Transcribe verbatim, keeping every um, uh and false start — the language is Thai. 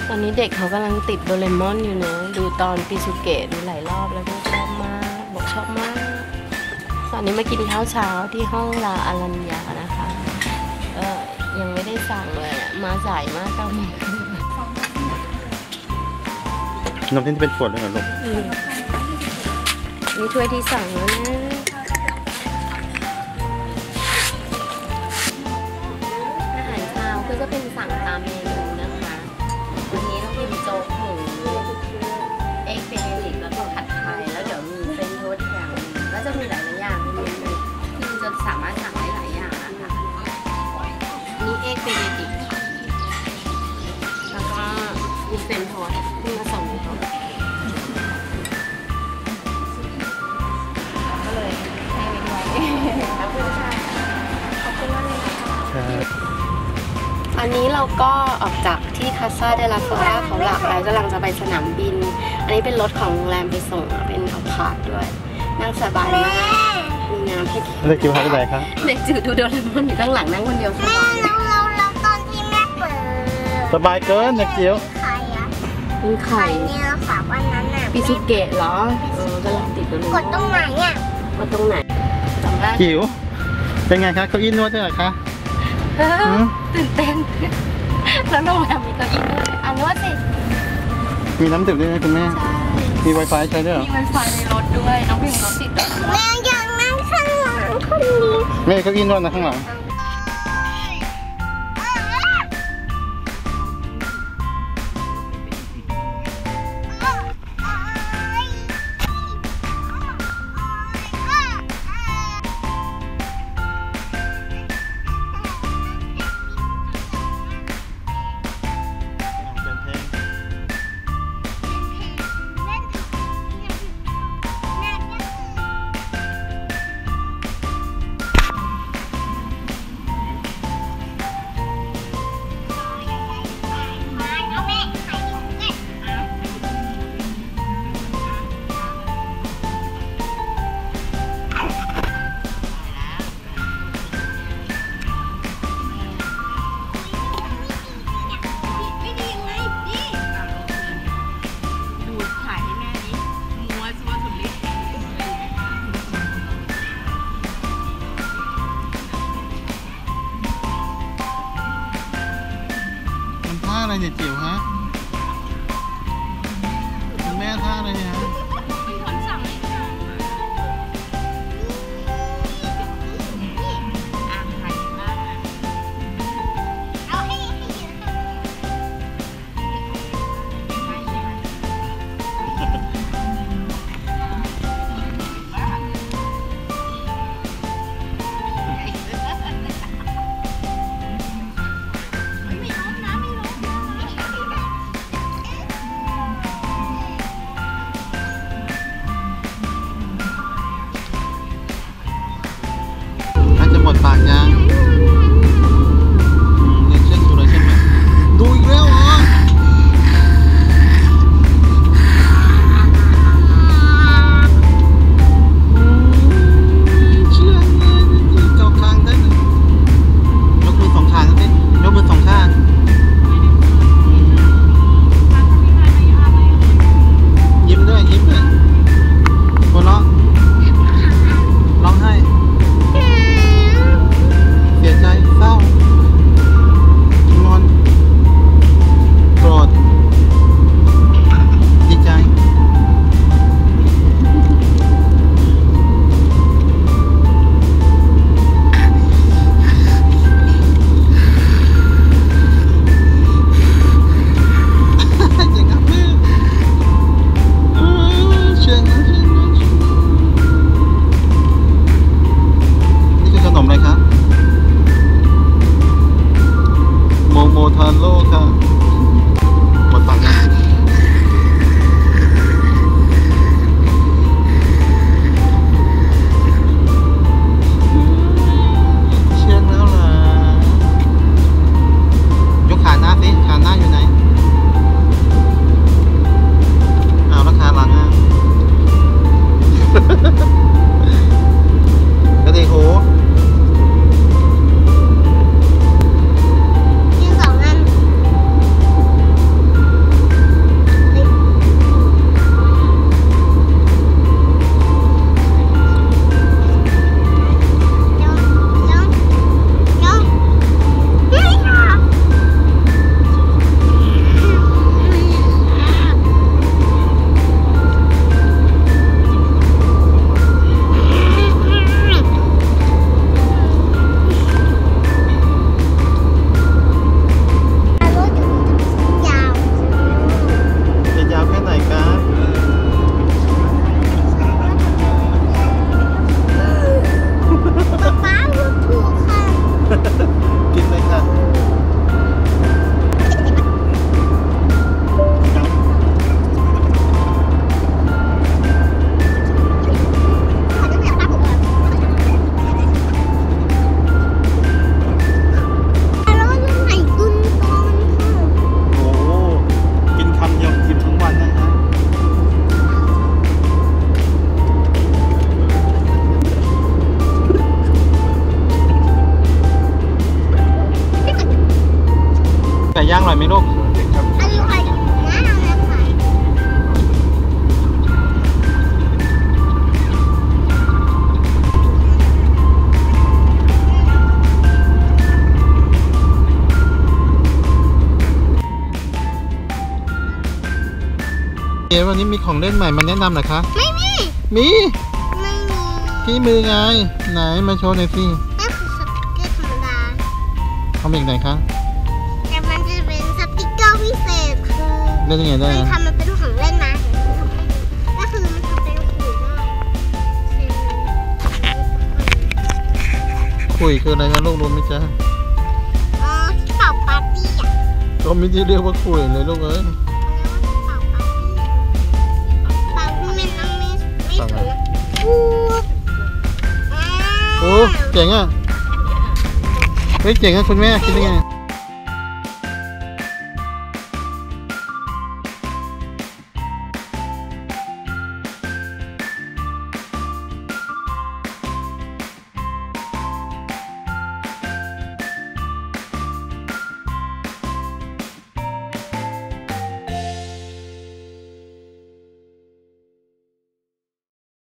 ตอนนี้เด็กเขากำลังติดโดเรมอนอยู่นะดูตอนปิซุเกะดูหลายรอบแล้วก็ชอบมากบอกชอบมากตอนนี้มากินข้าวเช้าที่ห้องลาอารัญญานะคะเออยังไม่ได้สั่งเลยมาสายมากเก้าโมงนมที่เป็นขวดเลยเหรอลูกนี่ถ้วยที่สั่งแล้วนะอาหารเช้าก็จะเป็นสั่งตามเมนูนะคะวันนี้ต้องเป็นโจ๊กหมูเอ็กเบเนดิกแล้วก็ผัดไทยแล้วเดี๋ยวมีเป็นโทสต์อย่างแล้วจะมีหลายอย่างในเมนูคือจะสามารถสั่งได้หลายอย่างนะคะนี่เอ็กเบเนดิกแล้วก็มีเป็นโทสต์ที่มาส่งเขาอันนี้เราก็ออกจากที่คาซาเดลาฟลอร่าเขาหลักแล้วกำลังจะไปสนามบินอันนี้เป็นรถของโรงแรมไปส่งเป็นเอาคาร์ดด้วยนั่งสบายมากมีน้ำให้กินเด็กจิ๋วหายไปไหนครับเด็กจิ๋วดูโดเรมอนอยู่ข้างหลังนั่งคนเดียวสบายเราเราเราตอนที่แม่เปิดสบายเกินเด็กจิ๋วไข่อะมีไข่เนี่ยฝากวันนั้นน่ะปิซุเกะเหรอเออกำลังติดโดเรมอนกดตรงไหนอ่ะกดตรงไหนจำได้จิ๋วเป็นไงคะเก้าอี้นวดด้วยเหรอคะตื่นเต้นแล้วโรงแรมมีเก้าอี้ด้วยอ่ะนวดสิมีน้ำดื่มด้วยนะคุณแม่มี Wi-Fi ใช้ด้วยเหรอมี Wi-Fi ในรถด้วยน้องพิมพ์รถติดแต่แม่อยากนั่งข้างหลังคนนี้แม่เก้าอี้นวดนะข้างหลังท่าอะไรเนี่ยจิ๋วฮะคุณแม่ท่าอะไรเนี่ยฮะร่อยไหมลูกอร่อยมากเลยค่ะเดี๋ยววันนี้มีของเล่นใหม่มาแนะนำเหรอคะไม่มีมีไม่มีที่มือไงไหนมาโชว์หน่อยสินั่นคือสติกเกอร์ธรรมดาเอามาอีกไหนคะแต่มันจะเป็นสติกเกอร์พิเศษคือเล่นยังไงได้มันอะทำมันเป็นของเล่นนะก็คือมันทำเป็นขู่ได้เซ็นคุยคืออะไรคะลูกรู้ไหมจ๊ะอ๋อที่เป่าปาร์ตี้อ่ะก็ไม่ได้เรียกว่าคุยเลยลูกเอ้ยเป่าปาร์ตี้เป่าที่มันต้องไม่ไม่สวยปุ๊บอ่าโอ้เจ๋งอ่ะเฮ้ยเจ๋งอ่ะคุณแม่คิดยังไง